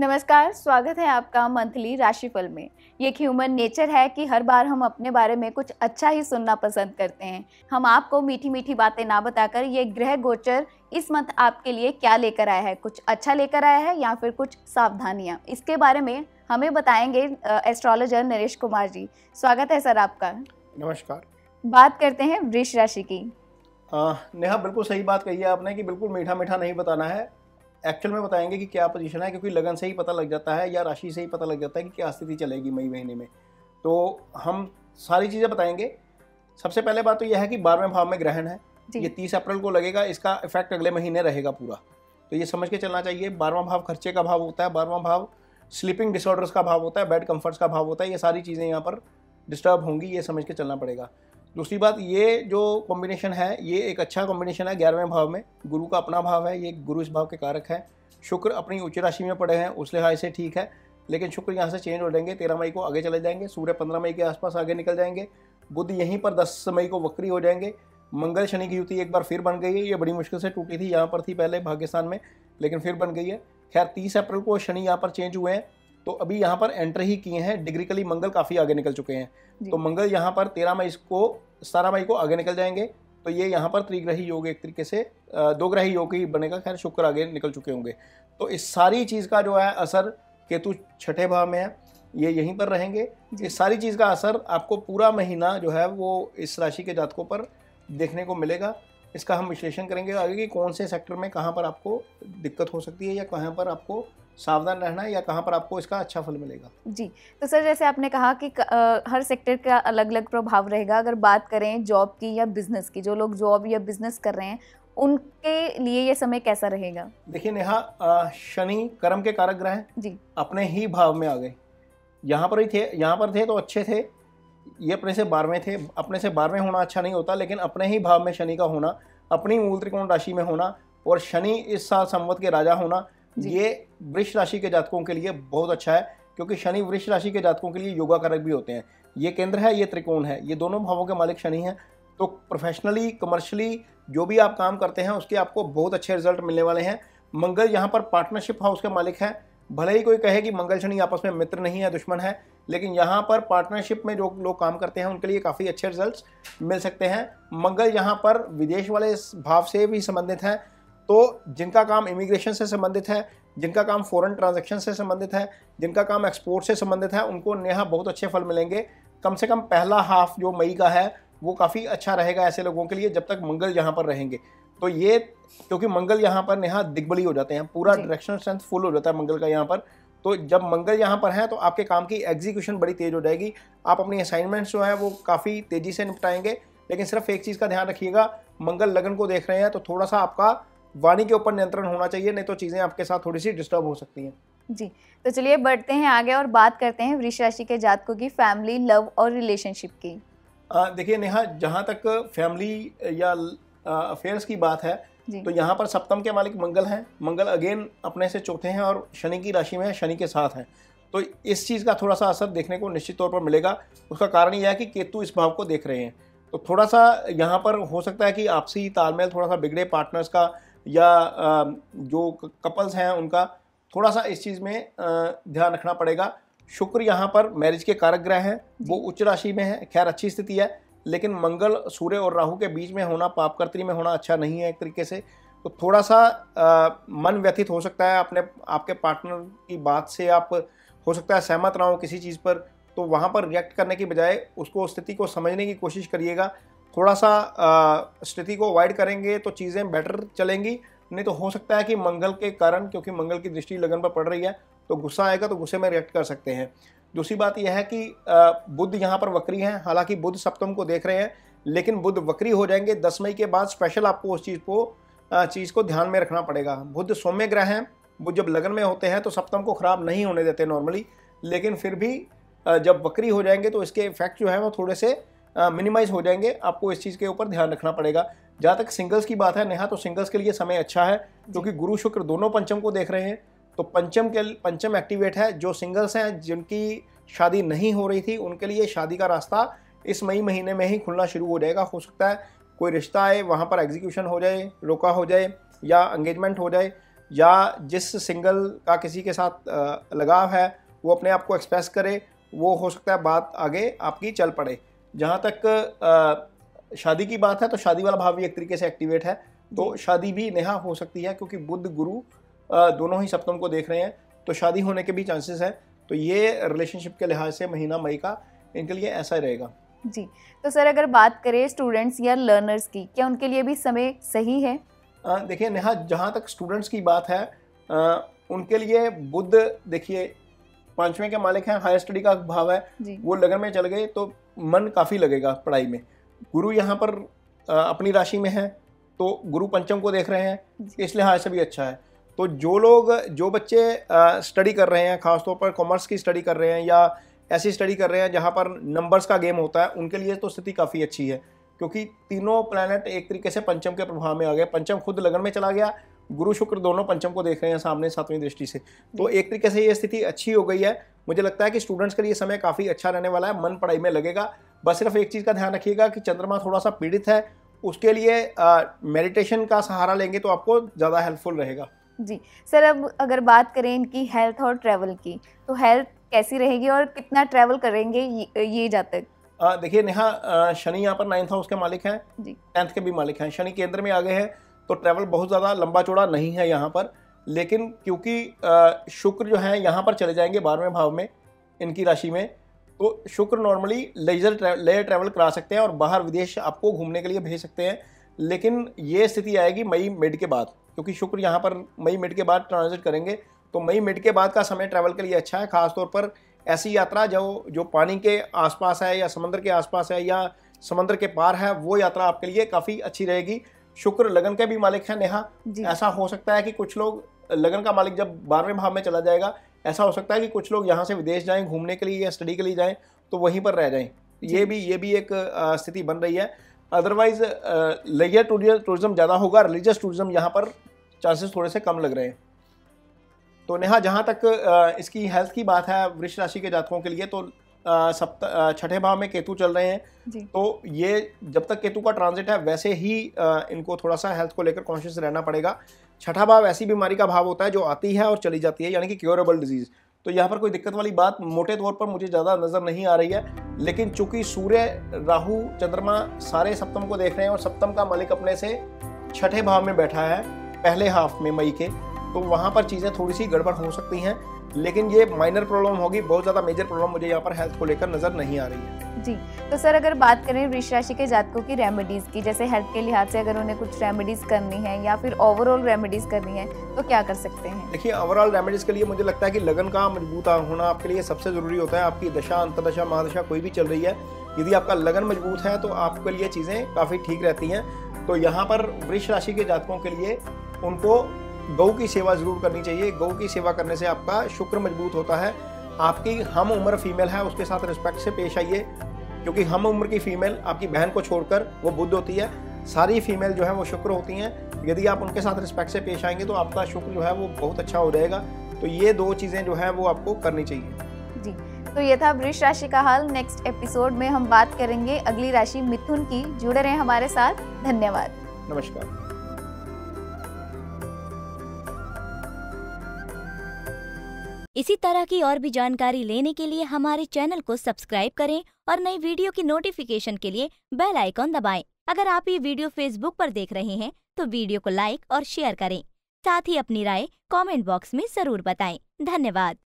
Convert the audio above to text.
नमस्कार, स्वागत है आपका मंथली राशिफल में। ये एक ह्यूमन नेचर है कि हर बार हम अपने बारे में कुछ अच्छा ही सुनना पसंद करते हैं। हम आपको मीठी मीठी बातें ना बताकर ये ग्रह गोचर इस मंथ आपके लिए क्या लेकर आया है, कुछ अच्छा लेकर आया है या फिर कुछ सावधानियां, इसके बारे में हमें बताएंगे एस्ट्रोलॉजर नरेश कुमार जी। स्वागत है सर आपका। नमस्कार। बात करते हैं वृष राशि की। नेहा, बिल्कुल सही बात कही है आपने कि बिल्कुल मीठा मीठा नहीं बताना है। एक्चुअल में बताएंगे कि क्या पोजीशन है, क्योंकि लगन से ही पता लग जाता है या राशि से ही पता लग जाता है कि क्या स्थिति चलेगी मई महीने में। तो हम सारी चीज़ें बताएंगे। सबसे पहले बात तो यह है कि 12वें भाव में ग्रहण है, ये 30 अप्रैल को लगेगा, इसका इफेक्ट अगले महीने रहेगा पूरा। तो ये समझ के चलना चाहिए। 12वां भाव खर्चे का भाव होता है, 12वां भाव स्लीपिंग डिसऑर्डर्स का भाव होता है, बेड कम्फर्ट्स का भाव होता है। ये सारी चीज़ें यहाँ पर डिस्टर्ब होंगी, ये समझ के चलना पड़ेगा। दूसरी बात, ये जो कॉम्बिनेशन है ये एक अच्छा कॉम्बिनेशन है। 11वें भाव में गुरु का अपना भाव है, ये गुरु इस भाव के कारक है। शुक्र अपनी उच्च राशि में पड़े हैं, उस लिहाज से ठीक है, लेकिन शुक्र यहाँ से चेंज हो जाएंगे। 13 मई को आगे चले जाएंगे, सूर्य 15 मई के आसपास आगे निकल जाएंगे। बुध यहीं पर 10 मई को वक्री हो जाएंगे। मंगल शनि की युति एक बार फिर बन गई है, ये बड़ी मुश्किल से टूटी थी, यहाँ पर थी पहले भाग्यस्थान में, लेकिन फिर बन गई है। खैर 30 अप्रैल को शनि यहाँ पर चेंज हुए हैं, तो अभी यहाँ पर एंटर ही किए हैं। डिग्रिकली मंगल काफ़ी आगे निकल चुके हैं, तो मंगल यहाँ पर 17 मई को आगे निकल जाएंगे। तो ये यहाँ पर त्रिग्रही योग एक तरीके से दो ग्रही योग ही बनेगा। खैर शुक्र आगे निकल चुके होंगे, तो इस सारी चीज़ का जो है असर, केतु छठे भाव में है, ये यहीं पर रहेंगे। इस सारी चीज़ का असर आपको पूरा महीना जो है वो इस राशि के जातकों पर देखने को मिलेगा। इसका हम विश्लेषण करेंगे आगे कि कौन से सेक्टर में कहाँ पर आपको दिक्कत हो सकती है, या कहाँ पर आपको सावधान रहना है, या कहाँ पर आपको इसका अच्छा फल मिलेगा। जी, तो सर जैसे आपने कहा कि हर सेक्टर का अलग अलग प्रभाव रहेगा। अगर बात करें जॉब की या बिजनेस की, जो लोग जॉब या बिजनेस कर रहे हैं उनके लिए ये समय कैसा रहेगा? देखिए नेहा, शनि कर्म के कारक ग्रह हैं जी, अपने ही भाव में आ गए। यहाँ पर ही थे, यहाँ पर थे तो अच्छे थे, ये अपने से 12वें थे। अपने से 12वें होना अच्छा नहीं होता, लेकिन अपने ही भाव में शनि का होना, अपनी मूल त्रिकोण राशि में होना, और शनि इस साल संवत के राजा होना, ये वृष राशि के जातकों के लिए बहुत अच्छा है, क्योंकि शनि वृष राशि के जातकों के लिए योगा कारक भी होते हैं। ये केंद्र है, ये त्रिकोण है, ये दोनों भावों के मालिक शनि हैं। तो प्रोफेशनली, कमर्शियली जो भी आप काम करते हैं उसके आपको बहुत अच्छे रिजल्ट मिलने वाले हैं। मंगल यहाँ पर पार्टनरशिप हाउस के मालिक हैं। भले ही कोई कहे कि मंगल शनि आपस में मित्र नहीं है, दुश्मन है, लेकिन यहाँ पर पार्टनरशिप में जो लोग काम करते हैं उनके लिए काफ़ी अच्छे रिजल्ट्स मिल सकते हैं। मंगल यहाँ पर विदेश वाले भाव से भी संबंधित हैं, तो जिनका काम इमिग्रेशन से संबंधित है, जिनका काम फॉरेन ट्रांजैक्शन से संबंधित है, जिनका काम एक्सपोर्ट से संबंधित है, उनको नेहा बहुत अच्छे फल मिलेंगे। कम से कम पहला हाफ जो मई का है वो काफ़ी अच्छा रहेगा ऐसे लोगों के लिए, जब तक मंगल यहाँ पर रहेंगे। तो ये, क्योंकि मंगल यहाँ पर नेहा दिग्बली हो जाते हैं, पूरा डायरेक्शनल स्ट्रेंथ फुल हो जाता है मंगल का यहाँ पर। तो जब मंगल यहाँ पर है तो आपके काम की एग्जीक्यूशन बड़ी तेज हो जाएगी। आप अपनी असाइनमेंट्स जो है वो काफ़ी तेज़ी से निपटाएंगे। लेकिन सिर्फ एक चीज़ का ध्यान रखिएगा, मंगल लगन को देख रहे हैं तो थोड़ा सा आपका वाणी के ऊपर नियंत्रण होना चाहिए, नहीं तो चीज़ें आपके साथ थोड़ी सी डिस्टर्ब हो सकती हैं। जी, तो चलिए बढ़ते हैं आगे और बात करते हैं वृष राशि के जातकों की फैमिली, लव और रिलेशनशिप की। देखिए नेहा, जहाँ तक फैमिली या अफेयर्स की बात है, तो यहाँ पर सप्तम के मालिक मंगल हैं। मंगल अगेन अपने से चौथे हैं और शनि की राशि में है, शनि के साथ हैं। तो इस चीज़ का थोड़ा सा असर देखने को निश्चित तौर पर मिलेगा। उसका कारण यह है कि केतु इस भाव को देख रहे हैं, तो थोड़ा सा यहाँ पर हो सकता है कि आपसी तालमेल थोड़ा सा बिगड़े, पार्टनर्स का या जो कपल्स हैं उनका थोड़ा सा इस चीज़ में ध्यान रखना पड़ेगा। शुक्र यहाँ पर मैरिज के कारक ग्रह हैं, वो उच्च राशि में है, खैर अच्छी स्थिति है, लेकिन मंगल सूर्य और राहु के बीच में होना, पापकर्त्री में होना अच्छा नहीं है एक तरीके से। तो थोड़ा सा मन व्यथित हो सकता है, आपके पार्टनर की बात से आप हो सकता है सहमत ना हो किसी चीज़ पर, तो वहाँ पर रिएक्ट करने की बजाय उसको, स्थिति को समझने की कोशिश करिएगा। थोड़ा सा स्थिति को अवॉइड करेंगे तो चीज़ें बेटर चलेंगी, नहीं तो हो सकता है कि मंगल के कारण, क्योंकि मंगल की दृष्टि लगन पर पड़ रही है, तो गुस्सा आएगा तो गुस्से में रिएक्ट कर सकते हैं। दूसरी बात यह है कि बुध यहाँ पर वक्री हैं। हालांकि बुध सप्तम को देख रहे हैं, लेकिन बुध वक्री हो जाएंगे 10 मई के बाद। स्पेशल आपको उस चीज़ को ध्यान में रखना पड़ेगा। बुध सौम्य ग्रह हैं, बुध जब लगन में होते हैं तो सप्तम को खराब नहीं होने देते नॉर्मली, लेकिन फिर भी जब वक्री हो जाएंगे तो इसके इफेक्ट जो है वो थोड़े से मिनिमाइज हो जाएंगे। आपको इस चीज़ के ऊपर ध्यान रखना पड़ेगा। जहाँ तक सिंगल्स की बात है नेहा, तो सिंगल्स के लिए समय अच्छा है, क्योंकि गुरु शुक्र दोनों पंचम को देख रहे हैं, तो पंचम एक्टिवेट है। जो सिंगल्स हैं, जिनकी शादी नहीं हो रही थी, उनके लिए शादी का रास्ता इस मई महीने में ही खुलना शुरू हो जाएगा। हो सकता है कोई रिश्ता आए, वहाँ पर एग्जीक्यूशन हो जाए, रोका हो जाए, या एंगेजमेंट हो जाए, या जिस सिंगल का किसी के साथ लगाव है वो अपने आप को एक्सप्रेस करे, वो हो सकता है बात आगे आपकी चल पड़े। जहाँ तक शादी की बात है तो शादी वाला भाव भी एक तरीके से एक्टिवेट है, तो शादी भी नेहा हो सकती है, क्योंकि बुध गुरु दोनों ही सप्तम को देख रहे हैं, तो शादी होने के भी चांसेस हैं। तो ये रिलेशनशिप के लिहाज से महीना मई का इनके लिए ऐसा ही रहेगा जी। तो सर अगर बात करें स्टूडेंट्स या लर्नर्स की, क्या उनके लिए भी समय सही है? देखिए नेहा, जहाँ तक स्टूडेंट्स की बात है उनके लिए बुध देखिए 5वें के मालिक हैं, हायर स्टडी का भाव है, वो लगन में चल गए तो मन काफ़ी लगेगा पढ़ाई में। गुरु यहाँ पर अपनी राशि में है, तो गुरु पंचम को देख रहे हैं, इस लिहाज से भी अच्छा है। तो जो बच्चे स्टडी कर रहे हैं, खासतौर पर कॉमर्स की स्टडी कर रहे हैं या ऐसी स्टडी कर रहे हैं जहाँ पर नंबर्स का गेम होता है, उनके लिए तो स्थिति काफ़ी अच्छी है, क्योंकि तीनों प्लैनेट एक तरीके से पंचम के प्रभाव में आ गए। पंचम खुद लगन में चला गया, गुरु शुक्र दोनों पंचम को देख रहे हैं सामने 7वीं दृष्टि से, तो एक तरीके से ये स्थिति अच्छी हो गई है। मुझे लगता है कि स्टूडेंट्स के लिए समय काफ़ी अच्छा रहने वाला है, मन पढ़ाई में लगेगा। बस सिर्फ एक चीज़ का ध्यान रखिएगा कि चंद्रमा थोड़ा सा पीड़ित है, उसके लिए मेडिटेशन का सहारा लेंगे तो आपको ज़्यादा हेल्पफुल रहेगा। जी सर, अब अगर बात करें इनकी हेल्थ और ट्रैवल की, तो हेल्थ कैसी रहेगी और कितना ट्रैवल करेंगे ये जातक? देखिए नेहा, शनि यहाँ पर 9th हाउस के मालिक हैं, 10th के भी मालिक हैं। शनि केंद्र में आ गए हैं तो ट्रैवल बहुत ज़्यादा लंबा चौड़ा नहीं है यहाँ पर, लेकिन क्योंकि शुक्र जो है यहाँ पर चले जाएंगे 12वें भाव में इनकी राशि में, तो शुक्र नॉर्मली लेजर ट्रैवल करा सकते हैं और बाहर विदेश आपको घूमने के लिए भेज सकते हैं। लेकिन ये स्थिति आएगी मई मिड के बाद, क्योंकि शुक्र यहाँ पर मई मिड के बाद ट्रांजिट करेंगे, तो मई मिड के बाद का समय ट्रैवल के लिए अच्छा है। खासतौर पर ऐसी यात्रा जो पानी के आसपास है या समंदर के आसपास है या समंदर के पार है, वो यात्रा आपके लिए काफ़ी अच्छी रहेगी। शुक्र लगन के भी मालिक है नेहा, ऐसा हो सकता है कि कुछ लोग, लगन का मालिक जब 12वें भाव में चला जाएगा, ऐसा हो सकता है कि कुछ लोग यहाँ से विदेश जाएं घूमने के लिए या स्टडी के लिए जाएं, तो वहीं पर रह जाएं। ये भी एक स्थिति बन रही है। अदरवाइज लेजर टूरिज्म ज़्यादा होगा, रिलीजियस टूरिज्म यहाँ पर चांसेस थोड़े से कम लग रहे हैं। तो नेहा, जहाँ तक इसकी हेल्थ की बात है वृष राशि के जातकों के लिए, तो 6ठे भाव में केतु चल रहे हैं, तो ये जब तक केतु का ट्रांजिट है वैसे ही इनको थोड़ा सा हेल्थ को लेकर कॉन्शियस रहना पड़ेगा। 6ठा भाव ऐसी बीमारी का भाव होता है जो आती है और चली जाती है, यानी कि क्योरेबल डिजीज। तो यहाँ पर कोई दिक्कत वाली बात मोटे तौर पर मुझे ज़्यादा नज़र नहीं आ रही है, लेकिन चूंकि सूर्य, राहु, चंद्रमा सारे सप्तम को देख रहे हैं और सप्तम का मालिक अपने से 6ठे भाव में बैठा है पहले हाफ में मई के, तो वहाँ पर चीज़ें थोड़ी सी गड़बड़ हो सकती हैं, लेकिन ये माइनर प्रॉब्लम होगी। बहुत ज़्यादा मेजर प्रॉब्लम मुझे यहाँ पर हेल्थ को लेकर नज़र नहीं आ रही है। जी, तो सर अगर बात करें वृष राशि के जातकों की रेमेडीज़ की, जैसे हेल्थ के लिहाज से अगर उन्हें कुछ रेमेडीज़ करनी है या फिर ओवरऑल रेमेडीज़ करनी है, तो क्या कर सकते हैं? देखिए, ओवरऑल रेमेडीज़ के लिए मुझे लगता है कि लगन का मजबूत होना आपके लिए सबसे ज़रूरी होता है। आपकी दशा, अंतर्दशा, महादशा कोई भी चल रही है, यदि आपका लगन मजबूत है तो आपके लिए चीज़ें काफ़ी ठीक रहती हैं। तो यहाँ पर वृष राशि के जातकों के लिए उनको गौ की सेवा जरूर करनी चाहिए। गौ की सेवा करने से आपका शुक्र मजबूत होता है। आपकी हम उम्र फीमेल है, उसके साथ रिस्पेक्ट से पेश आइए, क्योंकि हम उम्र की फीमेल आपकी बहन को छोड़कर वो बुध होती है, सारी फीमेल जो है वो शुक्र होती हैं। यदि आप उनके साथ रिस्पेक्ट से पेश आएंगे तो आपका शुक्र जो है वो बहुत अच्छा हो जाएगा। तो ये 2 चीज़ें जो है वो आपको करनी चाहिए। जी, तो ये था वृष राशि का हाल। नेक्स्ट एपिसोड में हम बात करेंगे अगली राशि मिथुन की। जुड़े रहें हमारे साथ। धन्यवाद। नमस्कार। इसी तरह की और भी जानकारी लेने के लिए हमारे चैनल को सब्सक्राइब करें और नई वीडियो की नोटिफिकेशन के लिए बेल आइकॉन दबाएं। अगर आप ये वीडियो फेसबुक पर देख रहे हैं तो वीडियो को लाइक और शेयर करें। साथ ही अपनी राय कमेंट बॉक्स में जरूर बताएं। धन्यवाद।